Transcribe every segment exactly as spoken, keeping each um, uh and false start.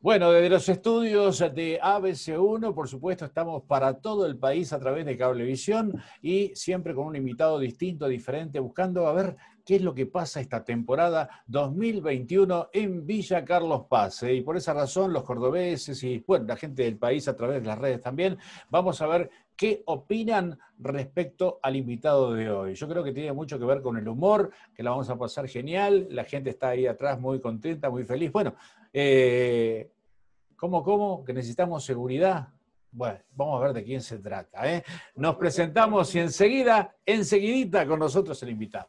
Bueno, desde los estudios de A B C uno, por supuesto, estamos para todo el país a través de Cablevisión y siempre con un invitado distinto, diferente, buscando a ver qué es lo que pasa esta temporada dos mil veintiuno en Villa Carlos Paz. ¿eh? Y por esa razón, los cordobeses y, bueno, la gente del país a través de las redes también, vamos a ver qué opinan respecto al invitado de hoy. Yo creo que tiene mucho que ver con el humor, que la vamos a pasar genial, la gente está ahí atrás muy contenta, muy feliz. Bueno, eh, ¿Cómo, cómo? ¿Que necesitamos seguridad? Bueno, vamos a ver de quién se trata. ¿eh? Nos presentamos y enseguida, enseguidita con nosotros el invitado.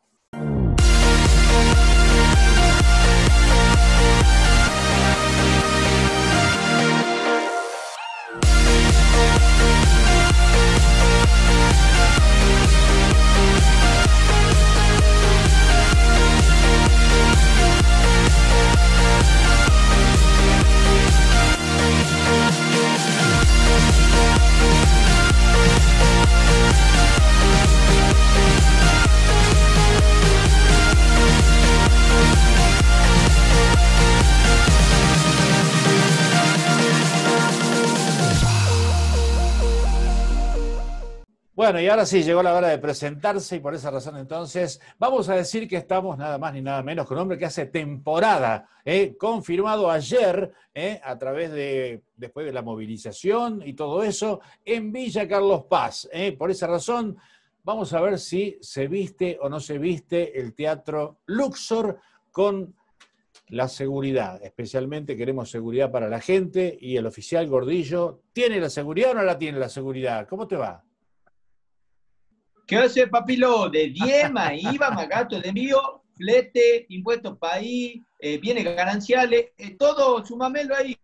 Bueno, y ahora sí, llegó la hora de presentarse y por esa razón entonces vamos a decir que estamos nada más ni nada menos con un hombre que hace temporada, ¿eh? confirmado ayer ¿eh? a través de, después de la movilización y todo eso, en Villa Carlos Paz. ¿eh? Por esa razón vamos a ver si se viste o no se viste el Teatro Luxor con la seguridad. Especialmente queremos seguridad para la gente y el oficial Gordillo, ¿tiene la seguridad o no la tiene la seguridad? ¿Cómo te va? ¿Qué hace, papilo? De Diema, I V A, Magato de envío, flete, impuestos país, eh, bienes gananciales, eh, todo, sumamelo ahí.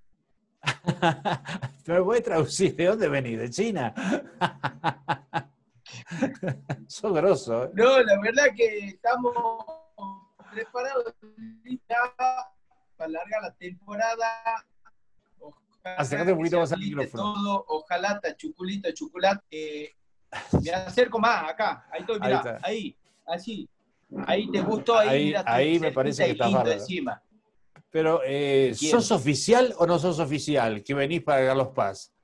¿Me voy a traducir? ¿De dónde venís? ¿De China? Sos grosso. ¿eh? No, la verdad que estamos preparados para largar la temporada. Acércate un poquito más al micrófono. Todo, ojalá, tachuculito, chocolate. Eh, me acerco más, acá, ahí estoy, mirá, ahí, ahí, así. Ahí te gustó, ahí, ahí, mirá, ahí me parece que estás bárbaro. Encima. Pero, eh, ¿sos oficial o no sos oficial que venís para Carlos Paz?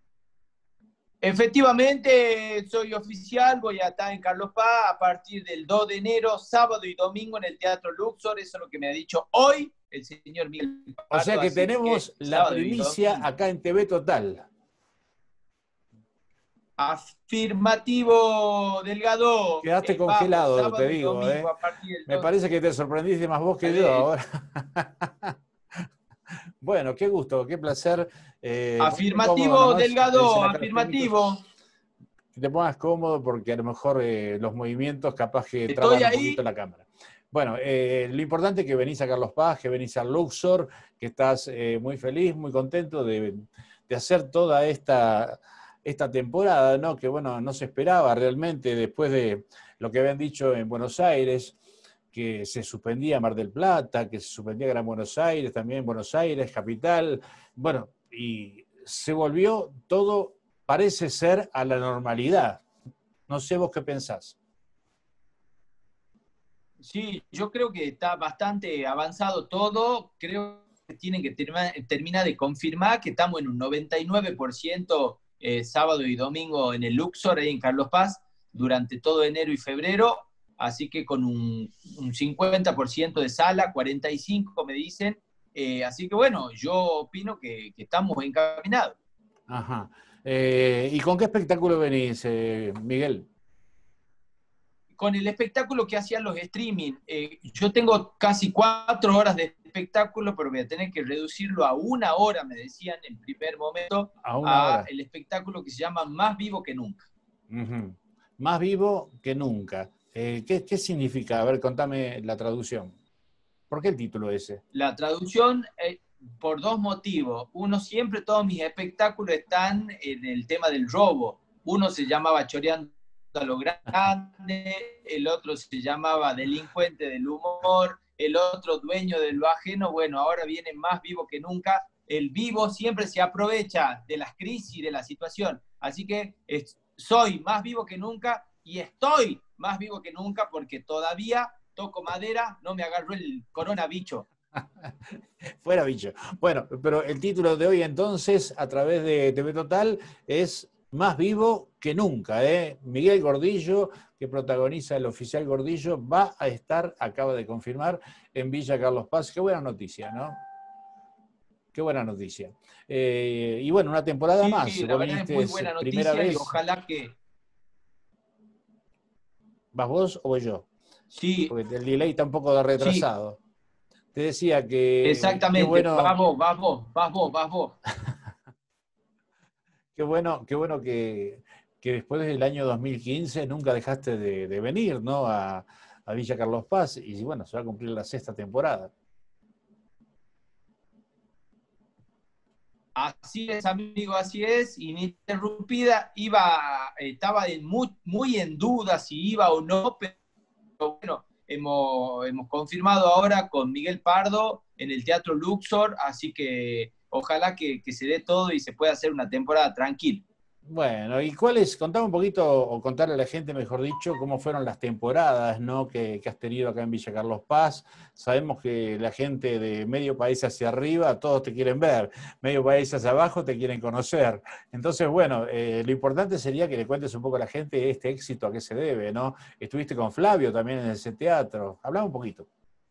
Efectivamente, soy oficial, voy a estar en Carlos Paz a partir del dos de enero, sábado y domingo en el Teatro Luxor, eso es lo que me ha dicho hoy el señor Miguel Pardo. O sea que tenemos que la primicia acá en T V Total. Afirmativo, Delgado. Quedaste eh, congelado, vamos, te digo. Eh. Me parece que te sorprendiste más vos que Dale. yo ahora. Bueno, qué gusto, qué placer. Eh, afirmativo, Delgado, afirmativo. Que te pongas cómodo porque a lo mejor eh, los movimientos capaz que traban un poquito la cámara. Bueno, eh, lo importante es que venís a Carlos Paz, que venís al Luxor, que estás eh, muy feliz, muy contento de, de hacer toda esta... esta temporada, ¿no? Que bueno, no se esperaba realmente después de lo que habían dicho en Buenos Aires, que se suspendía Mar del Plata, que se suspendía Gran Buenos Aires, también Buenos Aires, capital, bueno, y se volvió todo, parece ser, a la normalidad. No sé vos qué pensás. Sí, yo creo que está bastante avanzado todo, creo que tienen que terminar, terminar de confirmar que estamos en un noventa y nueve por ciento Eh, sábado y domingo en el Luxor, ahí en Carlos Paz, durante todo enero y febrero, así que con un, un cincuenta por ciento de sala, cuarenta y cinco por ciento me dicen, eh, así que bueno, yo opino que, que estamos encaminados. Ajá. Eh, ¿Y con qué espectáculo venís, eh, Miguel? Con el espectáculo que hacían los streaming. Eh, yo tengo casi cuatro horas de espectáculo, pero voy a tener que reducirlo a una hora, me decían en primer momento, a, una a hora. el espectáculo que se llama Más Vivo que Nunca. Uh-huh. Más vivo que nunca. Eh, ¿qué, ¿Qué significa? A ver, contame la traducción. ¿Por qué el título ese? La traducción, eh, por dos motivos. Uno, siempre todos mis espectáculos están en el tema del robo. Uno se llamaba Choreando a lo Grande, el otro se llamaba Delincuente del Humor, el otro Dueño de lo Ajeno. Bueno, ahora viene Más Vivo que Nunca. El vivo siempre se aprovecha de las crisis, de la situación. Así que es, soy más vivo que nunca y estoy más vivo que nunca porque todavía toco madera, no me agarró el coronavirus. Fuera bicho. Bueno, pero el título de hoy entonces, a través de T V Total, es Más vivo que nunca, ¿eh? Miguel Gordillo, que protagoniza El Oficial Gordillo, va a estar, acaba de confirmar, en Villa Carlos Paz. Qué buena noticia, ¿no? Qué buena noticia. Eh, y bueno, una temporada Sí, más. la Vos verdad es viniste muy es buena primera noticia y vez. ojalá que... ¿Vas vos o voy yo? Sí, Porque el delay está un poco sí, retrasado. Te decía que qué exactamente. Vas bueno, vos, vas vos, vas vos, vas vos. qué bueno, qué bueno que, que después del año dos mil quince nunca dejaste de, de venir, ¿no? A, a Villa Carlos Paz. Y bueno, se va a cumplir la sexta temporada. Así es, amigo, así es. Ininterrumpida, iba, estaba en muy, muy en duda si iba o no, pero bueno, hemos, hemos confirmado ahora con Miguel Pardo en el Teatro Luxor, así que ojalá que, que se dé todo y se pueda hacer una temporada tranquila. Bueno, ¿y cuáles? Contame un poquito, o contarle a la gente, mejor dicho, cómo fueron las temporadas, ¿no? que, que has tenido acá en Villa Carlos Paz. Sabemos que la gente de medio país hacia arriba, todos te quieren ver, medio país hacia abajo te quieren conocer. Entonces, bueno, eh, lo importante sería que le cuentes un poco a la gente este éxito a qué se debe, ¿no? Estuviste con Flavio también en ese teatro. Hablame un poquito.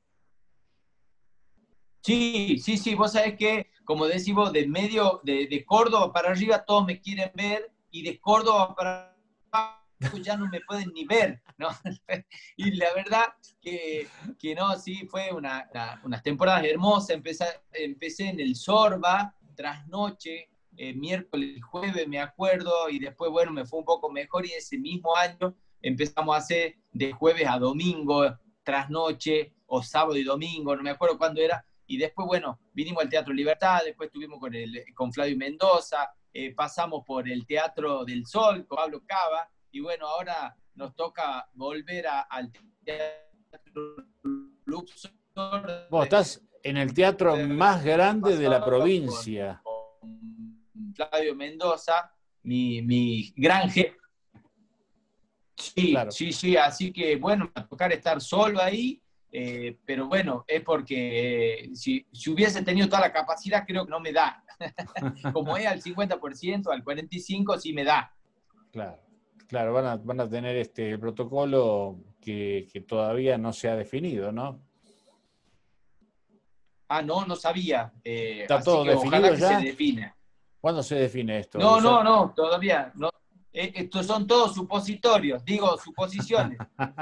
Sí, sí, sí, vos sabés que, como decimos, de medio, de, de Córdoba para arriba todos me quieren ver y de Córdoba para abajo ya no me pueden ni ver, ¿no? Y la verdad que, que no, sí, fue una, una, unas temporadas hermosas. Empecé, empecé en el Sorba, trasnoche, eh, miércoles y jueves, me acuerdo, y después, bueno, me fue un poco mejor y ese mismo año empezamos a hacer de jueves a domingo, trasnoche, o sábado y domingo, no me acuerdo cuándo era, y después, bueno, vinimos al Teatro Libertad, después estuvimos con, el, con Flavio Mendoza, eh, pasamos por el Teatro del Sol con Pablo Cava, y bueno, ahora nos toca volver a, al Teatro Luxor Vos estás en el teatro más grande de la con, provincia. con Flavio Mendoza, mi, mi gran jefe. Sí, Claro. sí, sí, así que bueno, me va a tocar estar solo ahí, eh, pero bueno, es porque eh, si, si hubiese tenido toda la capacidad, creo que no me da. Como es al cincuenta por ciento, al cuarenta y cinco por ciento, sí me da. Claro, claro, van a, van a tener este protocolo que, que todavía no se ha definido, ¿no? Ah, no, no sabía. Eh, ¿Está así todo que ojalá definido que se ya? defina. ¿Cuándo se define esto? No, ¿Ya? no, no, todavía no. Eh, estos son todos supositorios, digo, suposiciones.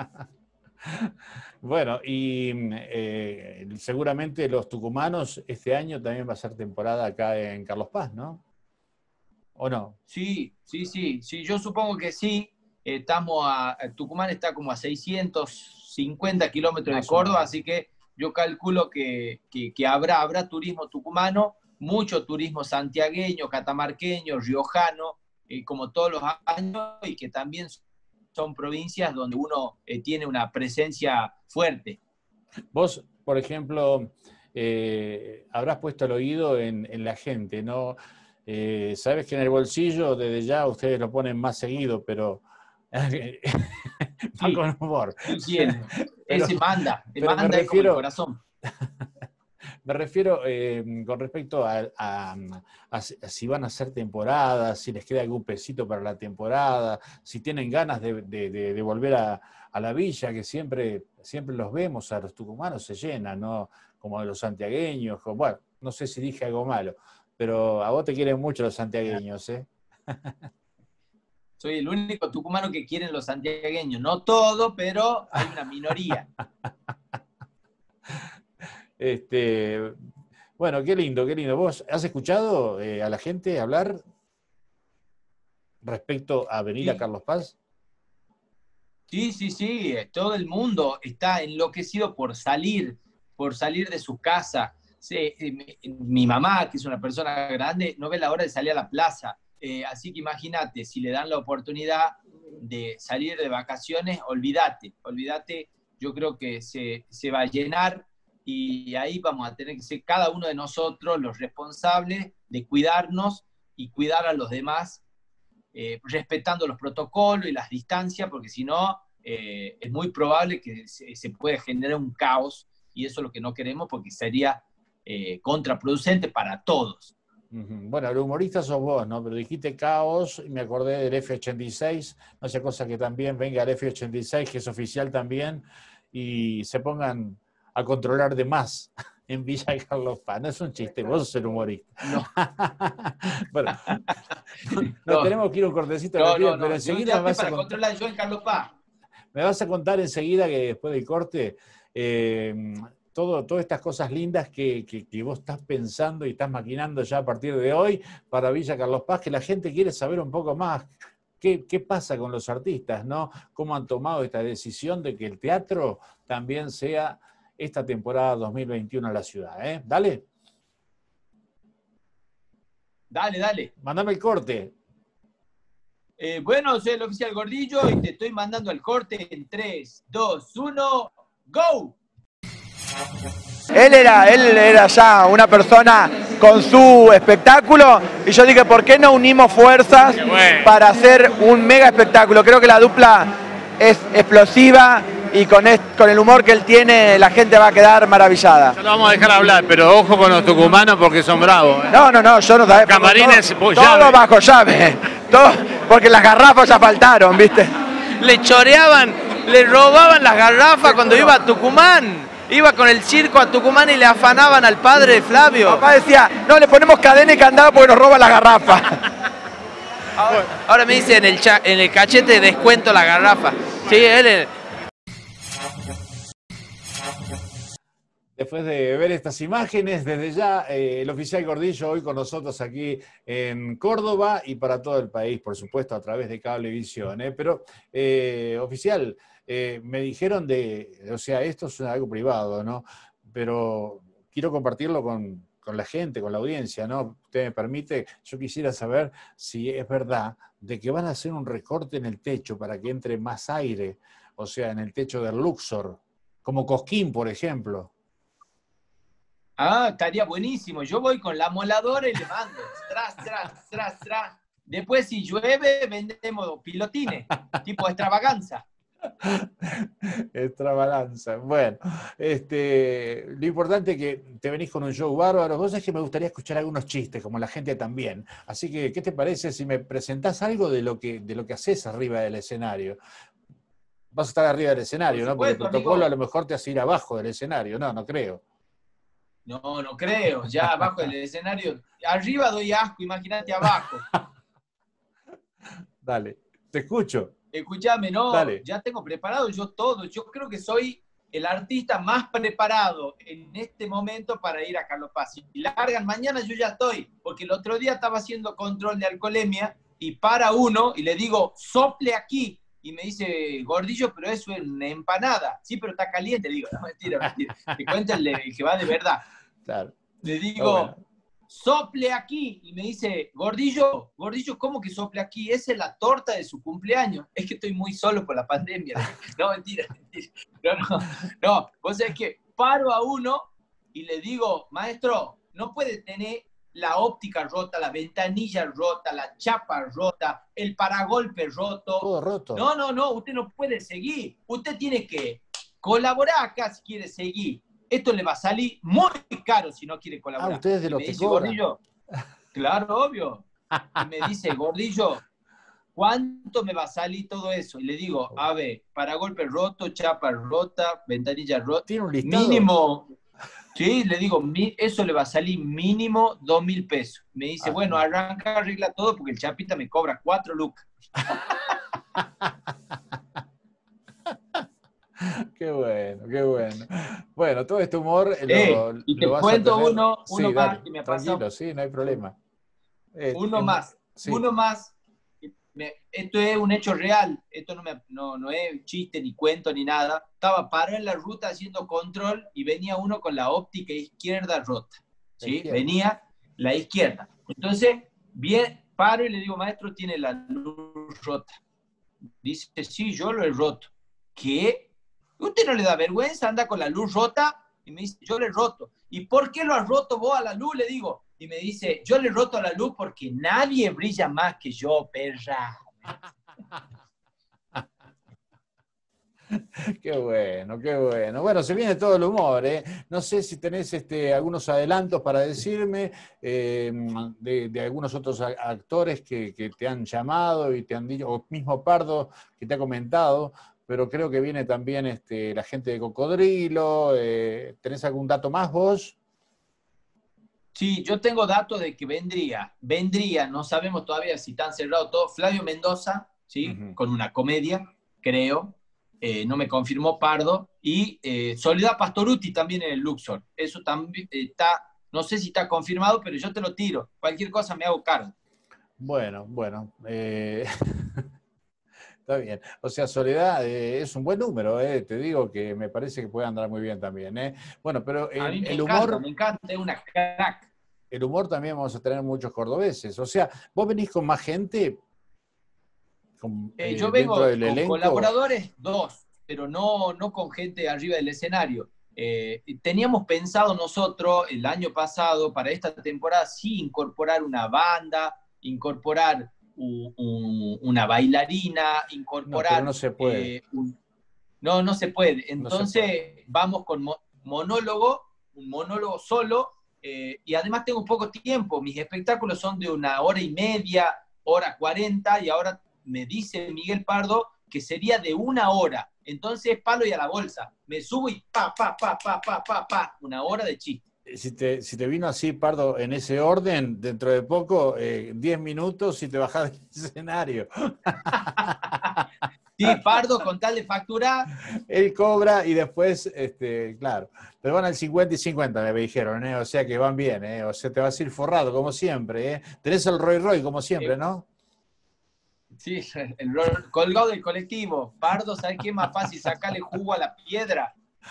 Bueno, y eh, seguramente los tucumanos este año también va a ser temporada acá en Carlos Paz, ¿no? ¿O no? Sí, sí, sí, sí, yo supongo que sí. Eh, estamos a, Tucumán está como a seiscientos cincuenta kilómetros de Más o Córdoba, menos. así que yo calculo que, que, que habrá, habrá turismo tucumano, mucho turismo santiagueño, catamarqueño, riojano, eh, como todos los años, y que también son provincias donde uno eh, tiene una presencia fuerte. Vos, por ejemplo, eh, habrás puesto el oído en, en la gente, ¿no? Eh, sabes que en el bolsillo desde ya ustedes lo ponen más seguido, pero va Sí, con humor. sí, sí, el, Pero, ese manda, el pero me manda es como el refiero, corazón. me refiero eh, con respecto a, a- a si a si van a hacer temporadas, si les queda algún pesito para la temporada, si tienen ganas de, de- de- de volver a, a la villa, que siempre, siempre los vemos, a los tucumanos se llenan, ¿no? Como a los santiagueños, como- bueno, no sé si dije algo malo, pero a vos te quieren mucho los santiagueños, ¿eh? Soy el único tucumano que quieren los santiagueños. No todo, pero hay una minoría. Este, bueno, qué lindo, qué lindo. ¿Vos has escuchado eh, a la gente hablar respecto a venir a Sí, Carlos Paz? sí, sí, sí. Todo el mundo está enloquecido por salir, por salir de su casa. Sí, eh, mi, mi mamá, que es una persona grande, no ve la hora de salir a la plaza. Eh, así que imagínate, si le dan la oportunidad de salir de vacaciones, olvídate, olvídate. Yo creo que se, se va a llenar y ahí vamos a tener que ser cada uno de nosotros los responsables de cuidarnos y cuidar a los demás, eh, respetando los protocolos y las distancias, porque si no, eh, es muy probable que se, se pueda generar un caos y eso es lo que no queremos porque sería eh, contraproducente para todos. Bueno, el humorista sos vos, ¿no? Pero dijiste caos y me acordé del F ochenta y seis, no sea cosa que también venga el F ochenta y seis, que es oficial también, y se pongan a controlar de más en Villa Carlos Paz. No es un chiste, vos sos el humorista. No. Bueno, nos no, tenemos que ir a un cortecito, no, de no, no, pero no. enseguida Yo me vas a para contar, controlar yo en Carlos Paz. me vas a contar enseguida que después del corte eh, todo, todas estas cosas lindas que, que, que vos estás pensando y estás maquinando ya a partir de hoy para Villa Carlos Paz, que la gente quiere saber un poco más. ¿Qué, qué pasa con los artistas, ¿no? ¿Cómo han tomado esta decisión de que el teatro también sea esta temporada dos mil veintiuno en la ciudad? ¿eh? Dale. Dale, dale. Mándame el corte. Eh, bueno, soy el oficial Gordillo y te estoy mandando el corte en tres, dos, uno, ¡go! Él era, él era ya una persona con su espectáculo y yo dije, ¿por qué no unimos fuerzas bueno. para hacer un mega espectáculo? Creo que la dupla es explosiva y con, este, con el humor que él tiene la gente va a quedar maravillada. Ya lo vamos a dejar hablar, pero ojo con los tucumanos porque son bravos. ¿eh? No, no, no, yo no sabía. Camarines, todo, todo bajo llave, todo, porque las garrafas ya faltaron, ¿viste? Le choreaban, le robaban las garrafas cuando iba a Tucumán. Iba con el circo a Tucumán y le afanaban al padre Flavio. Papá decía, no, le ponemos cadena y candado porque nos roban las garrafas. Ahora, ahora me dice en el, cha, en el cachete descuento la garrafa. Sí, él... Después de ver estas imágenes, desde ya, eh, el oficial Gordillo hoy con nosotros aquí en Córdoba y para todo el país, por supuesto, a través de Cablevisión. ¿eh? Pero, eh, oficial, eh, me dijeron de, o sea, esto es algo privado, ¿no? Pero quiero compartirlo con, con la gente, con la audiencia, ¿no? Usted me permite, yo quisiera saber si es verdad de que van a hacer un recorte en el techo para que entre más aire, o sea, en el techo del Luxor, como Cosquín, por ejemplo. Ah, estaría buenísimo. Yo voy con la moladora y le mando. Tras, tras, tras, tras. Después, si llueve, vendemos pilotines, tipo extravaganza. Extravaganza. Bueno, este, lo importante es que te venís con un show bárbaro. Vos sabés que me gustaría escuchar algunos chistes, como la gente también. Así que, ¿qué te parece si me presentás algo de lo que, de lo que haces arriba del escenario? Vas a estar arriba del escenario, Por ¿no? Porque el supuesto, protocolo amigo. a lo mejor te hace ir abajo del escenario. No, no creo. No, no creo. Ya abajo del escenario. Arriba doy asco, imagínate abajo. Dale, te escucho. Escúchame, no, Dale. Ya tengo preparado yo todo. Yo creo que soy el artista más preparado en este momento para ir a Carlos Paz. Si largan mañana, yo ya estoy. Porque el otro día estaba haciendo control de alcoholemia y para uno y le digo, sople aquí. Y me dice, Gordillo, pero eso es una empanada. Sí, pero está caliente. Le digo, no, mentira, mentira. Te cuento el, de, el que va de verdad. Claro. Le digo, oh, bueno. sople aquí. Y me dice, Gordillo, Gordillo, ¿cómo que sople aquí? Esa es la torta de su cumpleaños. Es que estoy muy solo por la pandemia. No, mentira, mentira. No, no, no. Vos sabés que paro a uno y le digo, maestro, no puede tener la óptica rota, la ventanilla rota, la chapa rota, el paragolpe roto. Todo roto. No, no, no, usted no puede seguir. Usted tiene que colaborar acá si quiere seguir. Esto le va a salir muy caro si no quiere colaborar. Ah, ustedes de los que dice, Gordillo, claro, obvio. Y me dice, Gordillo, ¿cuánto me va a salir todo eso? Y le digo, a ver, paragolpe roto, chapa rota, ventanilla rota. ¿Tiene un listado? Mínimo, sí, le digo, eso le va a salir mínimo dos mil pesos. Me dice, ah, bueno, arranca, arregla todo porque el chapita me cobra cuatro lucas. Qué bueno, qué bueno. Bueno, todo este humor lo, eh, y te lo vas cuento a tener. uno, uno sí, más dale, que me ha tranquilo, pasado. Sí, no hay problema. Eh, uno eh, más, sí. uno más. Me, esto es un hecho real, esto no, me, no, no es chiste, ni cuento, ni nada. Estaba parado en la ruta haciendo control y venía uno con la óptica izquierda rota. ¿Sí? Venía la izquierda. Entonces, bien, paro y le digo, maestro, tiene la luz rota. Dice, sí, yo lo he roto. ¿Qué? ¿Usted no le da vergüenza? Anda con la luz rota. Y me dice, yo le he roto. ¿Y por qué lo has roto vos a la luz? Le digo. Y me dice, yo le he roto a la luz porque nadie brilla más que yo, perra. Qué bueno, qué bueno. Bueno, se viene todo el humor, ¿eh? No sé si tenés este, algunos adelantos para decirme eh, de, de algunos otros actores que, que te han llamado y te han dicho, o mismo Pardo que te ha comentado, pero creo que viene también este, la gente de Cocodrilo. Eh, ¿tenés algún dato más vos? Sí, yo tengo datos de que vendría, vendría, no sabemos todavía si están cerrados todos, Flavio Mendoza, ¿sí? Uh-huh. Con una comedia, creo. Eh, no me confirmó Pardo, y eh, Soledad Pastorutti también en el Luxor. Eso también está, no sé si está confirmado, pero yo te lo tiro. Cualquier cosa me hago cargo. Bueno, bueno. Eh... Está bien. O sea, Soledad eh, es un buen número, eh. Te digo que me parece que puede andar muy bien también. Eh. Bueno, pero el, a mí me el encanta, humor... me encanta, es una crack. El humor también vamos a tener muchos cordobeses. O sea, vos venís con más gente... Con, eh, yo vengo con elenco. Colaboradores, dos, pero no, no con gente arriba del escenario. Eh, teníamos pensado nosotros el año pasado, para esta temporada, sí incorporar una banda, incorporar un, un, una bailarina, incorporar... No, pero no se puede. Eh, un, no, no se puede. Entonces no se puede. Vamos con mo monólogo, un monólogo solo, eh, y además tengo poco tiempo. Mis espectáculos son de una hora y media, hora cuarenta, y ahora me dice Miguel Pardo que sería de una hora. Entonces, palo y a la bolsa. Me subo y pa, pa, pa, pa, pa, pa, pa. Una hora de chiste. Si te, si te vino así, Pardo, en ese orden, dentro de poco, eh, diez minutos y te bajás del escenario. Sí, Pardo, con tal de factura. Él cobra y después, este, claro. Pero van al cincuenta y cincuenta, me dijeron, ¿eh? O sea que van bien, ¿eh? O sea, te vas a ir forrado, como siempre, ¿eh? Tenés el Roy Roy, como siempre, sí. ¿No? Sí, el rol, colgado del colectivo. Pardo, ¿sabes qué es más fácil? Sacarle jugo a la piedra.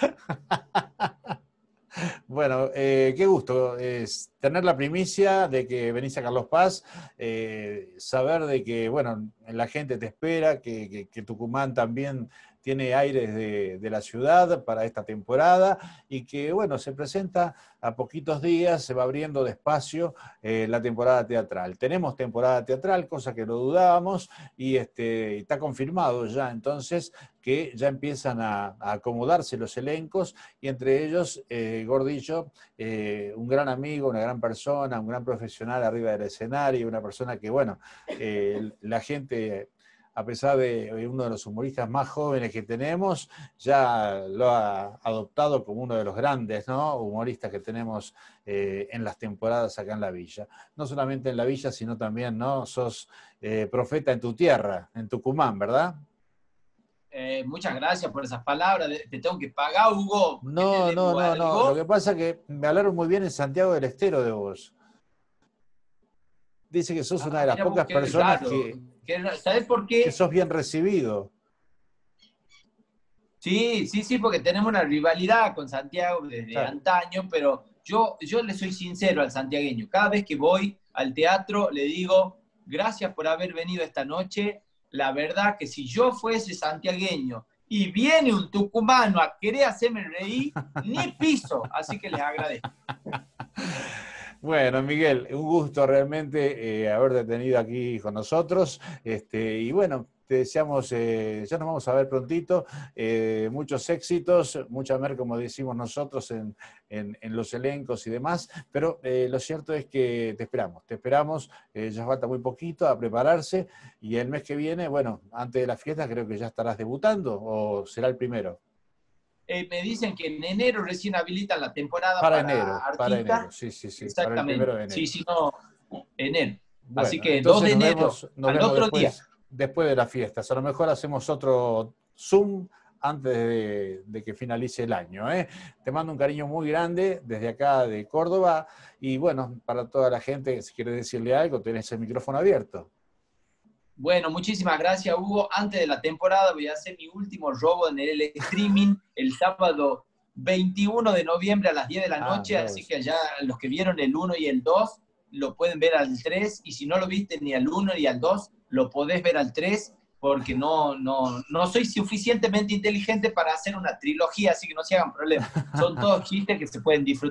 Bueno, eh, qué gusto es tener la primicia de que venís a Carlos Paz, eh, saber de que, bueno, la gente te espera, que, que, que Tucumán también tiene aires de, de la ciudad para esta temporada y que, bueno, se presenta a poquitos días, se va abriendo despacio eh, la temporada teatral. Tenemos temporada teatral, cosa que lo dudábamos, y este, está confirmado ya entonces que ya empiezan a, a acomodarse los elencos, y entre ellos eh, Gordillo, eh, un gran amigo, una gran persona, un gran profesional arriba del escenario, una persona que, bueno, eh, la gente... a pesar de uno de los humoristas más jóvenes que tenemos, ya lo ha adoptado como uno de los grandes, ¿no?, humoristas que tenemos eh, en las temporadas acá en la villa. No solamente en la villa, sino también, ¿no?, sos eh, profeta en tu tierra, en Tucumán, ¿verdad? Eh, muchas gracias por esas palabras. Te tengo que pagar, Hugo. No, no, no, no. Lo que pasa es que me hablaron muy bien en Santiago del Estero de vos. Dice que sos ah, una de las pocas personas raro. que... ¿Sabes por qué? Que sos bien recibido. Sí, sí, sí, porque tenemos una rivalidad con Santiago desde claro. antaño, pero yo, yo le soy sincero al santiagueño. Cada vez que voy al teatro le digo, gracias por haber venido esta noche. La verdad que si yo fuese santiagueño y viene un tucumano a querer hacerme reír, ni piso. Así que les agradezco. Bueno, Miguel, un gusto realmente eh, haberte tenido aquí con nosotros. Este, y bueno, te deseamos, eh, ya nos vamos a ver prontito, eh, muchos éxitos, mucha mer, como decimos nosotros, en, en, en los elencos y demás, pero eh, lo cierto es que te esperamos, te esperamos, eh, ya falta muy poquito a prepararse, y el mes que viene, bueno, antes de la fiesta creo que ya estarás debutando, ¿o será el primero? Eh, me dicen que en enero recién habilitan la temporada para, para enero, artista. Para enero, sí, sí, sí. Exactamente. Para el primero de enero. Sí, sí, no, enero. Bueno, así que dos de enero, vemos, nos al vemos otro después, día. Después de las fiestas. A lo mejor hacemos otro Zoom antes de, de que finalice el año, ¿eh? Te mando un cariño muy grande desde acá de Córdoba, y bueno, para toda la gente, si quieres decirle algo, tenés el micrófono abierto. Bueno, muchísimas gracias, Hugo. Antes de la temporada voy a hacer mi último robo en el streaming el sábado veintiuno de noviembre a las diez de la noche, ah, así que ya los que vieron el uno y el dos lo pueden ver al tres, y si no lo viste ni al uno ni al dos, lo podés ver al tres, porque no, no, no soy suficientemente inteligente para hacer una trilogía, así que no se hagan problemas. Son todos chistes que se pueden disfrutar.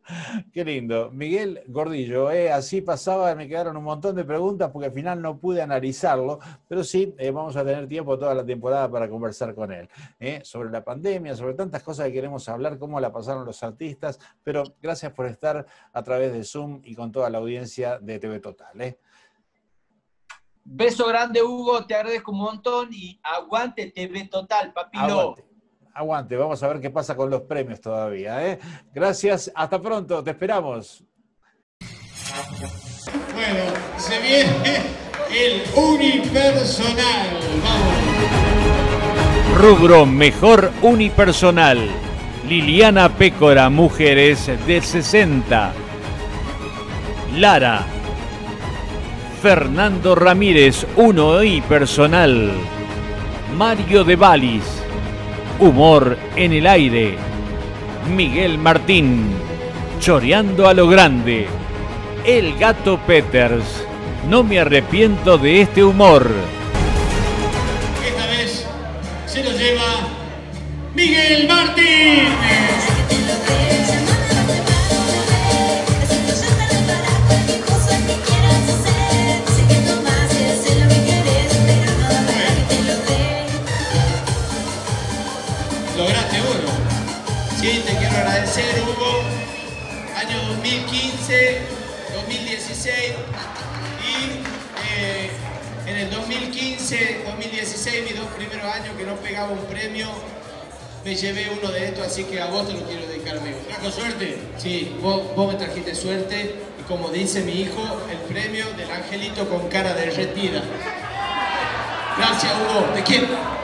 Qué lindo. Miguel Gordillo, eh, así pasaba, me quedaron un montón de preguntas porque al final no pude analizarlo, pero sí, eh, vamos a tener tiempo toda la temporada para conversar con él, eh, sobre la pandemia, sobre tantas cosas que queremos hablar, cómo la pasaron los artistas, pero gracias por estar a través de Zoom y con toda la audiencia de T V Total. Eh. Beso grande, Hugo, te agradezco un montón y aguante T V Total, papilo. Aguante. Aguante, vamos a ver qué pasa con los premios todavía. ¿eh? Gracias, hasta pronto, te esperamos. Bueno, se viene el unipersonal. Vamos. Rubro Mejor Unipersonal. Liliana Pécora, mujeres de sesenta. Lara. Fernando Ramírez, uno y personal. Mario de Valis. Humor en el aire. Miguel Martín. Choreando a lo grande. El Gato Peters. No me arrepiento de este humor. Esta vez se lo lleva Miguel Martín. Lograste uno. Sí, te quiero agradecer, Hugo. Año dos mil quince, dos mil dieciséis y eh, en el dos mil quince, dos mil dieciséis, mis dos primeros años que no pegaba un premio, me llevé uno de estos, así que a vos te lo quiero dedicar, amigo. ¿Trajo suerte? Sí, vos, vos me trajiste suerte y como dice mi hijo, el premio del angelito con cara derretida. Gracias, Hugo, te quiero.